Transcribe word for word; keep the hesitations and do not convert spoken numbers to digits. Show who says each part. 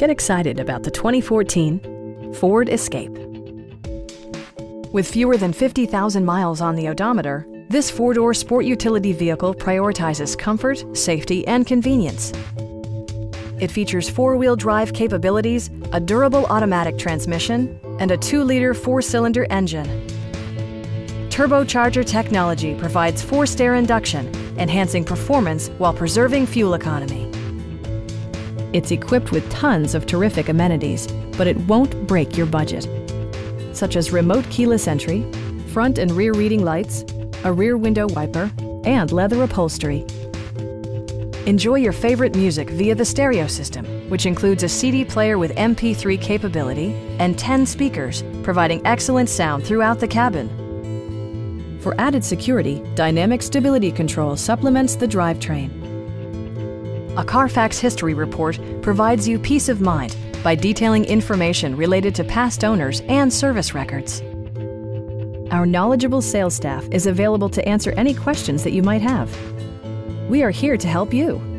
Speaker 1: Get excited about the twenty fourteen Ford Escape. With fewer than fifty thousand miles on the odometer, this four-door sport utility vehicle prioritizes comfort, safety, and convenience. It features four-wheel drive capabilities, a durable automatic transmission, and a two liter four-cylinder engine. Turbocharger technology provides forced air induction, enhancing performance while preserving fuel economy. It's equipped with tons of terrific amenities, but it won't break your budget, such as remote keyless entry, front and rear reading lights, a rear window wiper, and leather upholstery. Enjoy your favorite music via the stereo system, which includes a C D player with M P three capability and ten speakers, providing excellent sound throughout the cabin. For added security, dynamic stability control supplements the drivetrain. A Carfax history report provides you peace of mind by detailing information related to past owners and service records. Our knowledgeable sales staff is available to answer any questions that you might have. We are here to help you.